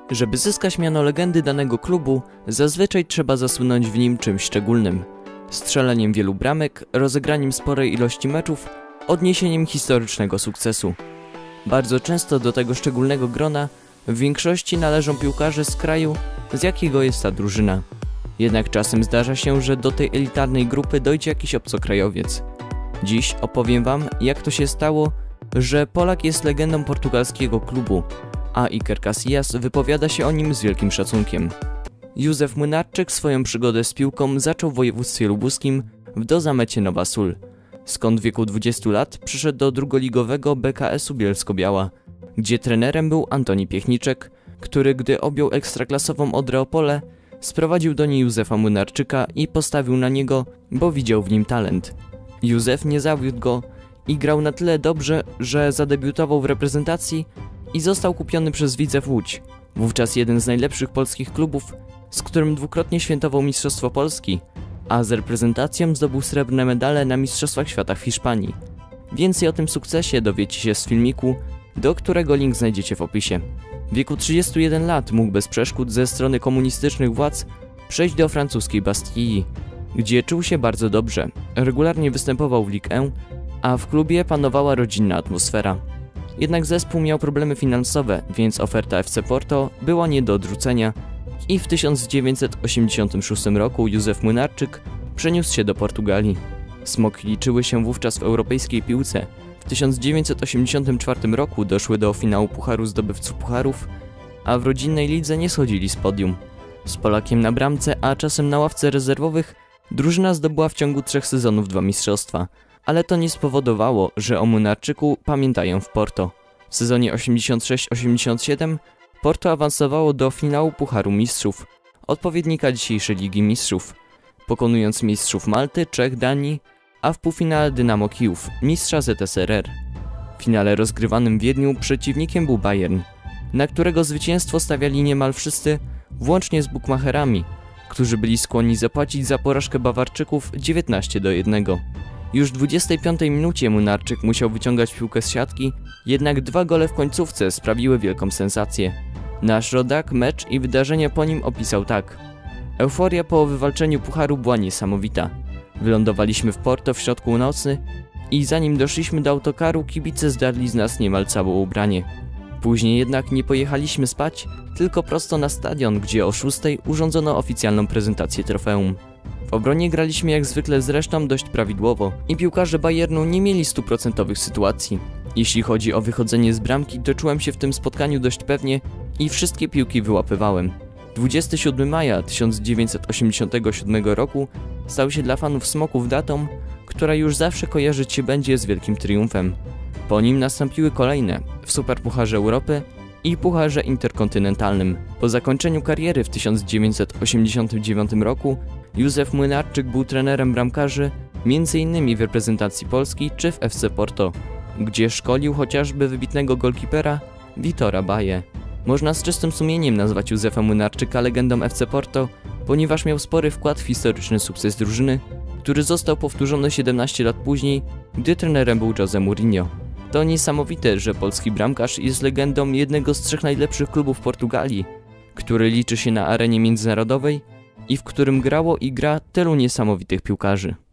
Żeby zyskać miano legendy danego klubu, zazwyczaj trzeba zasłynąć w nim czymś szczególnym. Strzeleniem wielu bramek, rozegraniem sporej ilości meczów, odniesieniem historycznego sukcesu. Bardzo często do tego szczególnego grona w większości należą piłkarze z kraju, z jakiego jest ta drużyna. Jednak czasem zdarza się, że do tej elitarnej grupy dojdzie jakiś obcokrajowiec. Dziś opowiem wam, jak to się stało, że Polak jest legendą portugalskiego klubu, a Iker Casillas wypowiada się o nim z wielkim szacunkiem. Józef Młynarczyk swoją przygodę z piłką zaczął w województwie lubuskim w Dozamecie Nowa Sól, skąd w wieku 20 lat przyszedł do drugoligowego BKS-u Bielsko-Biała, gdzie trenerem był Antoni Piechniczek, który gdy objął ekstraklasową Odrę Opole, sprowadził do niej Józefa Młynarczyka i postawił na niego, bo widział w nim talent. Józef nie zawiódł go i grał na tyle dobrze, że zadebiutował w reprezentacji i został kupiony przez Widzew Łódź, wówczas jeden z najlepszych polskich klubów, z którym dwukrotnie świętował Mistrzostwo Polski, a z reprezentacją zdobył srebrne medale na Mistrzostwach Świata w Hiszpanii. Więcej o tym sukcesie dowiecie się z filmiku, do którego link znajdziecie w opisie. W wieku 31 lat mógł bez przeszkód ze strony komunistycznych władz przejść do francuskiej Bastii, gdzie czuł się bardzo dobrze. Regularnie występował w Ligue 1, a w klubie panowała rodzinna atmosfera. Jednak zespół miał problemy finansowe, więc oferta FC Porto była nie do odrzucenia i w 1986 roku Józef Młynarczyk przeniósł się do Portugalii. Smoki liczyły się wówczas w europejskiej piłce. W 1984 roku doszły do finału Pucharu Zdobywców Pucharów, a w rodzinnej lidze nie schodzili z podium. Z Polakiem na bramce, a czasem na ławce rezerwowych, drużyna zdobyła w ciągu 3 sezonów 2 mistrzostwa, ale to nie spowodowało, że o Młynarczyku pamiętają w Porto. W sezonie 86-87 Porto awansowało do finału Pucharu Mistrzów, odpowiednika dzisiejszej Ligi Mistrzów, pokonując mistrzów Malty, Czech, Danii, a w półfinale Dynamo Kijów, mistrza ZSRR. W finale rozgrywanym w Wiedniu przeciwnikiem był Bayern, na którego zwycięstwo stawiali niemal wszyscy, włącznie z bukmacherami, którzy byli skłonni zapłacić za porażkę Bawarczyków 19-1. Już w 25 minucie Młynarczyk musiał wyciągać piłkę z siatki, jednak 2 gole w końcówce sprawiły wielką sensację. Nasz rodak mecz i wydarzenia po nim opisał tak. Euforia po wywalczeniu pucharu była niesamowita. Wylądowaliśmy w Porto w środku nocy i zanim doszliśmy do autokaru, kibice zdarli z nas niemal całe ubranie. Później jednak nie pojechaliśmy spać, tylko prosto na stadion, gdzie o 6 urządzono oficjalną prezentację trofeum. W obronie graliśmy jak zwykle z resztą dość prawidłowo i piłkarze Bayernu nie mieli 100% sytuacji. Jeśli chodzi o wychodzenie z bramki, to czułem się w tym spotkaniu dość pewnie i wszystkie piłki wyłapywałem. 27 maja 1987 roku stał się dla fanów Smoków datą, która już zawsze kojarzyć się będzie z wielkim triumfem. Po nim nastąpiły kolejne w Superpucharze Europy i Pucharze Interkontynentalnym. Po zakończeniu kariery w 1989 roku Józef Młynarczyk był trenerem bramkarzy m.in. w reprezentacji Polski czy w FC Porto, gdzie szkolił chociażby wybitnego golkipera Vitora Baję. Można z czystym sumieniem nazwać Józefa Młynarczyka legendą FC Porto, ponieważ miał spory wkład w historyczny sukces drużyny, który został powtórzony 17 lat później, gdy trenerem był José Mourinho. To niesamowite, że polski bramkarz jest legendą jednego z 3 najlepszych klubów Portugalii, który liczy się na arenie międzynarodowej i w którym grało i gra tylu niesamowitych piłkarzy.